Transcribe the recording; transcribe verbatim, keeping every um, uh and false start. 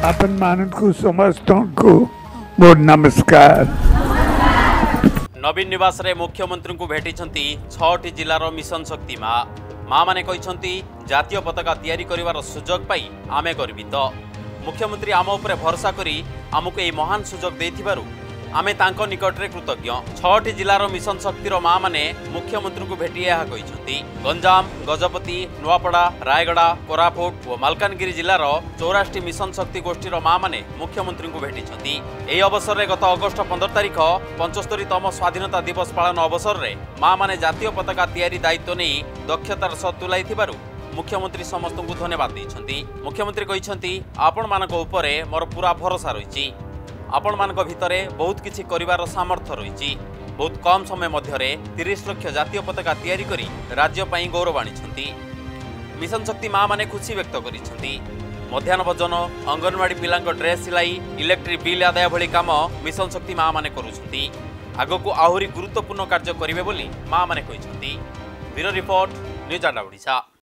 अपन मानक समस्त को मोर नमस्कार। नवीन निवास रे मुख्यमंत्री को भेटी छठी जिलार मिशन शक्ति माँ माँ माने कहते जातीय पताका तैयारी करिवार सुजोग पाई आमे गर्वित। मुख्यमंत्री आम उपरे भरोसा करी आमको यह महान सुजोग देथिबारु आमे तांको निकटरे कृतज्ञ। छठी जिलार मिशन शक्तिर माँ माने मुख्यमंत्री को भेटी यह कहते गंजाम, गजपति, नुआपड़ा, रायगड़ा, कोरापुट और मालकानगिरी जिलार चौराशी मिशन शक्ति गोष्ठीर माँ माने मुख्यमंत्री को भेटी। यह अवसर में गत अगस्ट पंद्रह तारिख पंचस्तरीतम स्वाधीनता दिवस पालन अवसर में माँ माने जातीय पताका तैयारी दायित्व नहीं दक्षतार सह तुलाइथिबारु मुख्यमंत्री समस्त को धन्यवाद देइछन्ति। मुख्यमंत्री कहिछन्ति आपण मानक उपरे मोर पूरा भरोसा रहिछि। आपण मानक भितरे बहुत किछि करिवार सामर्थ्य रहिछि। बहुत कम समय मध्यरे तीस लाख जातीय पताका तैयारी करी राज्य पई गौरव आनिछन्ति। मिशन शक्ति माँ माने खुशी व्यक्त करिछन्ति। मध्याह्न भोजन, अंगनवाड़ी पिलांक ड्रेस सिलाई, इलेक्ट्रिक बिल आदाय भली काम मिशन शक्ति माँ माने करुछन्ति। आगको आहुरी गुरुत्वपूर्ण कार्य करिवे बोली माँ माने कहिछन्ति। ब्यूरो रिपोर्ट, न्यूज अड्डा ओडिशा।